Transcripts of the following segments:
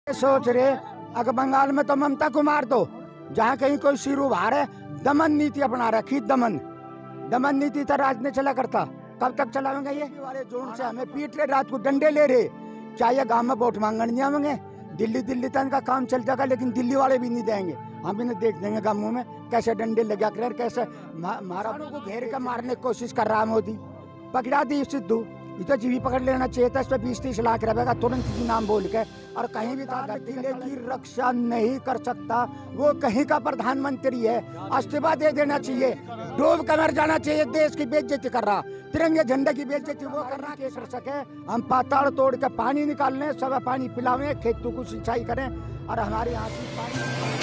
सोच रहे अगर बंगाल में तो ममता को मार दो, जहाँ कहीं कोई सिर उभार है, दमन नीति अपना रखी, दमन नीति तो राज ने चला करता, कब तक चलावेंगे ये वाले जोन से हमें पीट रहे, रात को डंडे ले रहे। क्या ये गांव में वोट मांगने नहीं आवेंगे? दिल्ली तक का काम चल जाएगा, लेकिन दिल्ली वाले भी नहीं देंगे, हम इन्हें देख देंगे गाँवों में कैसे डंडे लगा कर, कैसे मारा को घेर कर मारने की कोशिश कर रहा मोदी। पकड़ा दी सिद्धू, ये तो जीवी पकड़ लेना चाहिए था, इस पर 20-30 लाख रुपए का तुरंत ही नाम बोल के, और कहीं भी था जिले की रक्षा नहीं कर सकता, वो कहीं का प्रधानमंत्री है, इस्तीफा दे देना चाहिए, डूब कर मर जाना चाहिए। देश की बेइज्जती कर रहा, तिरंगे झंडे की बेइज्जती वो कर रहा कर सके। हम पाताल तोड़ के पानी निकाल लें, सब पानी पिलावें, खेतों को सिंचाई करें, और हमारे यहाँ से पानी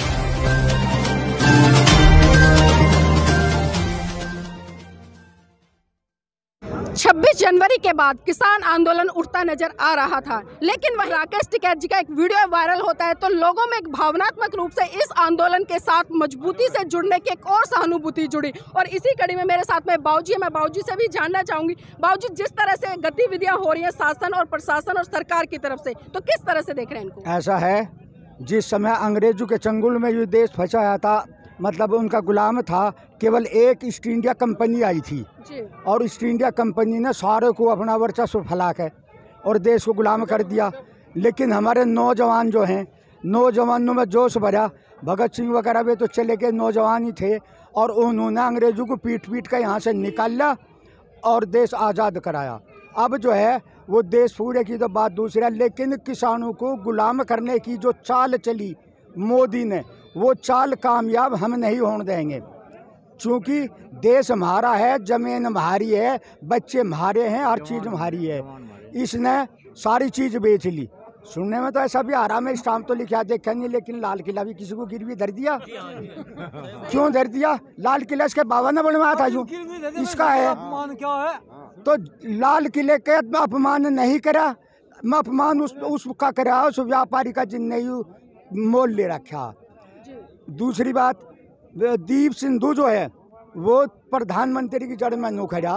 26 जनवरी के बाद किसान आंदोलन उठता नजर आ रहा था, लेकिन वहीं राकेश टिकैत जी का एक वीडियो वायरल होता है तो लोगों में एक भावनात्मक रूप से इस आंदोलन के साथ मजबूती से जुड़ने की एक और सहानुभूति जुड़ी। और इसी कड़ी में मेरे साथ में बाबूजी है, मैं बाबूजी से भी जानना चाहूंगी, बाबूजी जिस तरह से गतिविधियां हो रही है शासन और प्रशासन और सरकार की तरफ से, तो किस तरह से देख रहे हैं इनको? ऐसा है, जिस समय अंग्रेजों के चंगुल में ये देश फंसाया था, मतलब उनका गुलाम था, केवल एक ईस्ट इंडिया कंपनी आई थी और ईस्ट इंडिया कंपनी ने सारे को अपना वर्चस्व फैला के और देश को गुलाम कर दिया। लेकिन हमारे नौजवान जो हैं, नौजवानों में जोश भरा, भगत सिंह वगैरह भी तो चले गए, नौजवान ही थे, और उन्होंने अंग्रेजों को पीट कर यहाँ से निकाला और देश आज़ाद कराया। अब जो है वो देश पूरे की तो बात दूसरी है, लेकिन किसानों को गुलाम करने की जो चाल चली मोदी ने, वो चाल कामयाब हम नहीं होने देंगे, क्योंकि देश हमारा है, जमीन हमारी है, बच्चे हमारे हैं, हर चीज़ हमारी है। इसने सारी चीज़ बेच ली। सुनने में तो ऐसा भी आ रहा, मैं स्टाम्प तो लिखा देखा नहीं, लेकिन लाल किला भी किसी को गिरवी धर दिया। क्यों धर दिया? लाल किला इसके बाबा ने बनवाया था, जो इसका है क्या है, तो लाल किले के अपमान नहीं करा, अपमान उसका करा, उस व्यापारी का जिनने मोल ले रखा। दूसरी बात, दीप सिंधु जो है वो प्रधानमंत्री की जड़ में नौखड़ा,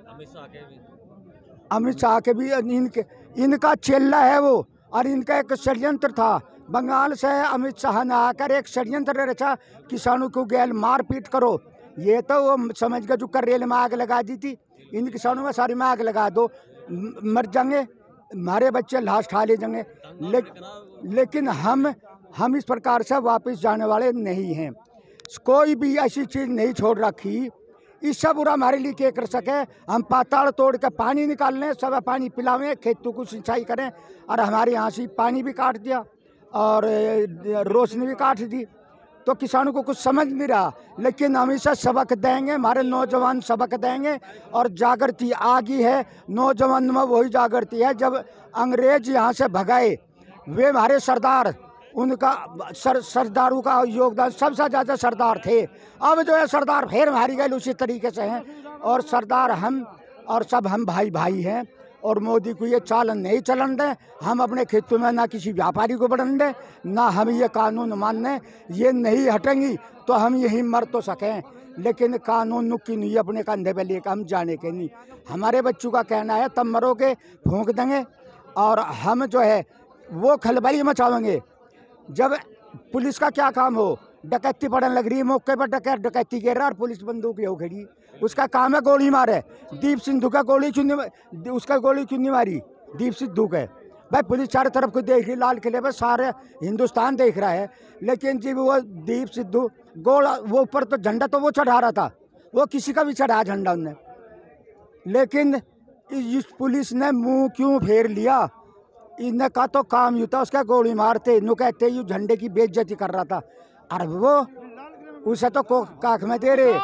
अमित शाह के भी इनका चेला है वो, और इनका एक षड्यंत्र था। बंगाल से अमित शाह ने आकर एक षड्यंत्र रचा, किसानों को गैल मार पीट करो, ये तो वो समझ कर जो करेले में आग लगा दी थी, इन किसानों में सारी में आग लगा दो, मर जाएंगे, हमारे बच्चे लाश खा ले जाएंगे। लेकिन हम इस प्रकार से वापस जाने वाले नहीं हैं। कोई भी ऐसी चीज़ नहीं छोड़ रखी, इससे बुरा हमारे लिए क्या कर सके। हम पाताल तोड़ के पानी निकाल लें, सब पानी पिलावें, खेतों को सिंचाई करें, और हमारे यहाँ से पानी भी काट दिया और रोशनी भी काट दी, तो किसानों को कुछ समझ नहीं रहा। लेकिन हम इसे सबक देंगे, हमारे नौजवान सबक देंगे, और जागृति आ गई है नौजवान में। वही जागृति है जब अंग्रेज यहाँ से भगाए, वे हमारे सरदार, उनका सरदारों का योगदान सबसे ज़्यादा सरदार थे। अब जो है सरदार फिर मारी गए उसी तरीके से हैं, और सरदार हम और सब हम भाई हैं। और मोदी को ये चालन नहीं चलन दें, हम अपने खेतों में ना किसी व्यापारी को बढ़न दें, ना हम ये कानून मानने, ये नहीं हटेंगी तो हम यहीं मर तो सकें, लेकिन कानून की नहीं अपने कंधे पे लेकर हम जाने के नहीं। हमारे बच्चों का कहना है तब मरोगे फूंक देंगे, और हम जो है वो खलबली मचावेंगे। जब पुलिस का क्या काम हो, डकैती पड़ने लग रही है, मौके पर डकैती कर रहा और पुलिस बंदूक हो खड़ी, उसका काम है गोली मारे। दीप सिंधु का गोली क्यों नहीं मारी? दीप सिंधु के भाई पुलिस चारों तरफ को देख रही, लाल किले पर सारे हिंदुस्तान देख रहा है, लेकिन जब वो दीप सिंधु वो ऊपर तो झंडा तो वो चढ़ा रहा था, वो किसी का भी चढ़ाया झंडा उनने, लेकिन इस पुलिस ने मुँह क्यों फेर लिया? इनका तो काम यूँ था, उसका गोली मारते, नु कहते यू झंडे की बेइज्जती कर रहा था, और वो उसे तो काख में दे रहे।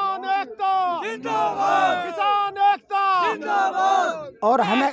और हमें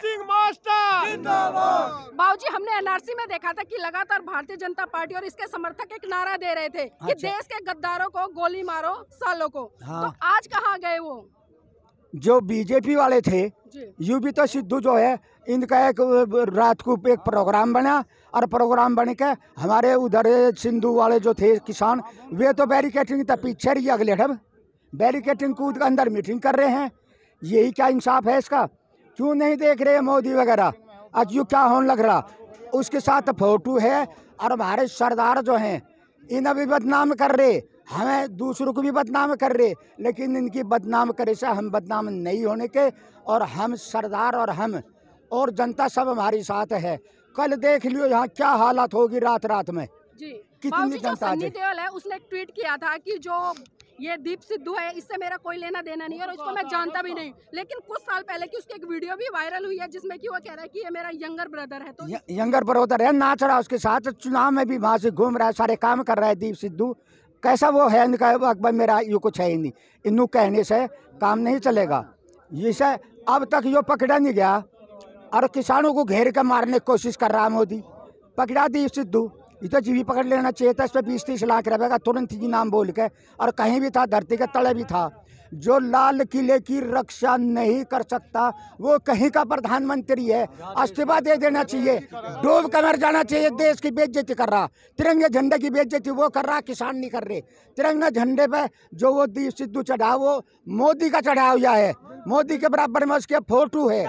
बाबूजी, हमने एनआरसी में देखा था कि लगातार भारतीय जनता पार्टी और इसके समर्थक एक नारा दे रहे थे कि देश के गद्दारों को गोली मारो, सालों को। हाँ। तो आज कहाँ गए वो? जो बीजेपी वाले थे, यू भी तो सिद्धू जो है, इनका एक रात को एक प्रोग्राम बना, और प्रोग्राम बन के हमारे उधर सिंधु वाले जो थे किसान, वे तो बैरिकेटिंग तक पीछे रही, अगले ढब बैरिकेटिंग कूद के अंदर मीटिंग कर रहे हैं। यही क्या इंसाफ है इसका? क्यों नहीं देख रहे मोदी वगैरह? आज यू क्या होने लग रहा, उसके साथ फोटो है और हमारे सरदार जो हैं इन्हें भी बदनाम कर रहे, हमें दूसरों को भी बदनाम कर रहे, लेकिन इनकी बदनाम करे से हम बदनाम नहीं होने के। और हम सरदार और हम और जनता सब हमारे साथ है। कल देख लियो यहाँ क्या हालत होगी रात रात में जी। कितनी जनता सन्नी देओल है उसने एक ट्वीट किया था कि जो ये दीप सिद्धू है इससे मेरा कोई लेना देना नहीं है और इसको मैं जानता भी नहीं, लेकिन कुछ साल पहले की उसकी एक वीडियो भी वायरल हुई है जिसमें कि वो कह रहा है कि ये मेरा यंगर ब्रदर है। तो यंगर ब्रदर है, नाच रहा उसके साथ, चुनाव में भी वहाँ से घूम रहा है, सारे काम कर रहा है दीप सिद्धू। कैसा वो है इनका अकबर मेरा ये कुछ है ही नहीं, इनू कहने से काम नहीं चलेगा। ये से अब तक यो पकड़ा नहीं गया और किसानों को घेर कर मारने की कोशिश कर रहा है मोदी। पकड़ा दीप सिद्धू, ये तो जीवी पकड़ लेना चाहिए था। इस पर 20-30 लाख रुपए का तुरंत ही नाम बोल के, और कहीं भी था, धरती के तले भी था। जो लाल किले की रक्षा नहीं कर सकता वो कहीं का प्रधानमंत्री है, इस्तीफा दे देना चाहिए, डूब कर मर जाना चाहिए। देश की बेइज्जती कर रहा, तिरंगे झंडे की बेइज्जती वो कर रहा, किसान नहीं कर रहे। तिरंगे झंडे पे जो वो दीप सिद्धू चढ़ा वो मोदी का चढ़ा हुआ है, मोदी के बराबर में उसके फोटो है।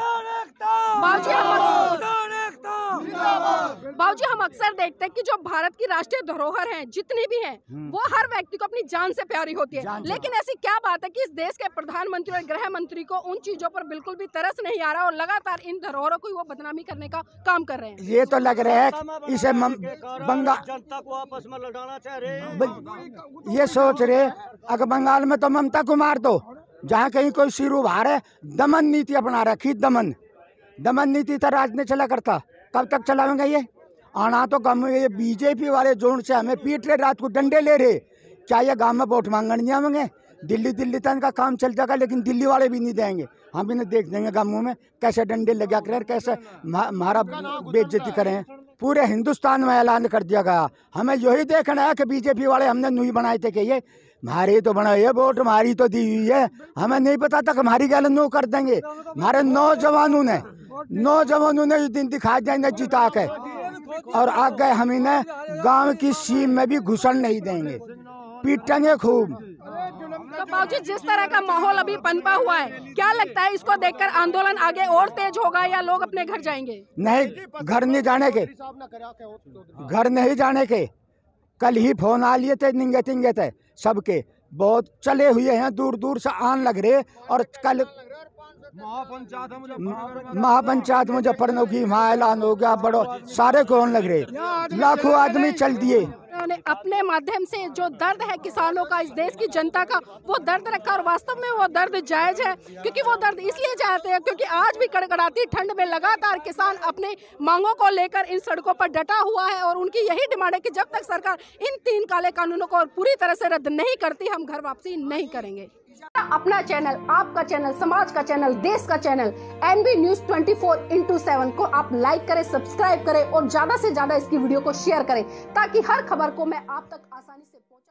बाबूजी हम अक्सर देखते हैं कि जो भारत की राष्ट्रीय धरोहर है जितनी भी हैं वो हर व्यक्ति को अपनी जान से प्यारी होती है, लेकिन ऐसी क्या बात है कि इस देश के प्रधानमंत्री और गृह मंत्री को उन चीजों पर बिल्कुल भी तरस नहीं आ रहा और लगातार इन धरोहरों को वो बदनामी करने का काम कर रहे हैं। ये तो लग रहा है इसे बंगाल जनता को आपस में लड़ाना चाह रहे, ये सोच रहे अगर बंगाल में तो ममता को मार दो, जहाँ कहीं कोई सिर उभार है, दमन नीति अपना रखी, दमन नीति तो राज ने चला करता, कब तक चलाएंगे ये? आना तो कम, ये बीजेपी वाले जोन से हमें पीट रहे, रात को डंडे ले रहे। क्या ये गांव में वोट मांगने नहीं आवेंगे? दिल्ली तक का काम चल जाएगा, लेकिन दिल्ली वाले भी नहीं देंगे, हम भी नहीं देख देंगे गाँवों में कैसे डंडे लगा करें, कैसे हमारा बेइज्जती करें। पूरे हिंदुस्तान में ऐलान कर दिया गया, हमें यही देखना है कि बीजेपी वाले हमने नहीं बनाए थे कि ये हमारी तो बनाई है, वोट हमारी तो दी हुई है, हमें नहीं पता था हमारी गैल नो कर देंगे। हमारे नौजवानों ने ये दिन दिखा देंगे जिता के, और आगे हम इन्हें गांव की सीम में भी घुसन नहीं देंगे, पीटेंगे खूब। तो बाबूजी जिस तरह का माहौल अभी पनपा हुआ है, क्या लगता है इसको देखकर आंदोलन आगे और तेज होगा या लोग अपने घर जाएंगे? नहीं, घर नहीं जाने के, कल ही फोन आ लिए थे, निंगे थे सबके, बहुत चले हुए हैं, दूर दूर से आन लग रहे। और कल महापंचायत मुजफ्फरनगर की वहाँ ऐलान हो गया, बड़ो सारे को होने लग रहे, लाखों आदमी चल दिए। उन्होंने अपने माध्यम से जो दर्द है किसानों का, इस देश की जनता का, वो दर्द रखा और वास्तव में वो दर्द जायज है, क्योंकि वो दर्द इसलिए चाहते हैं क्योंकि आज भी कड़कड़ाती ठंड में लगातार किसान अपने मांगों को लेकर इन सड़कों पर डटा हुआ है और उनकी यही डिमांड है कि जब तक सरकार इन 3 काले कानूनों को पूरी तरह से रद्द नहीं करती हम घर वापसी नहीं करेंगे। अपना चैनल, आपका चैनल, समाज का चैनल, देश का चैनल NB News 24/7 को आप लाइक करें, सब्सक्राइब करें और ज्यादा से ज्यादा इसकी वीडियो को शेयर करें ताकि हर खबर को मैं आप तक आसानी से